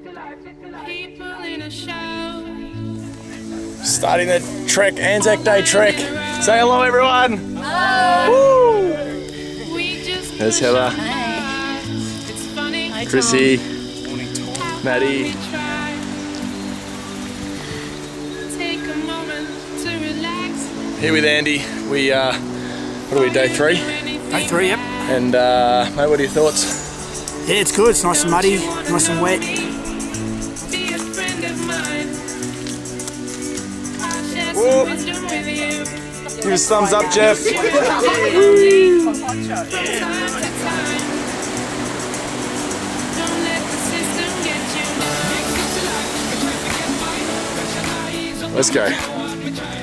Starting the trek, Anzac Day trek. Say hello, everyone. Hello. Woo. There's Heather, Chrissy, Maddie. Here with Andy. We what are we, day 3? Day 3, yep. And mate, what are your thoughts? Yeah, it's good. It's nice and muddy, nice and wet. Whoop. Give us a thumbs up, Jeff. Let's go.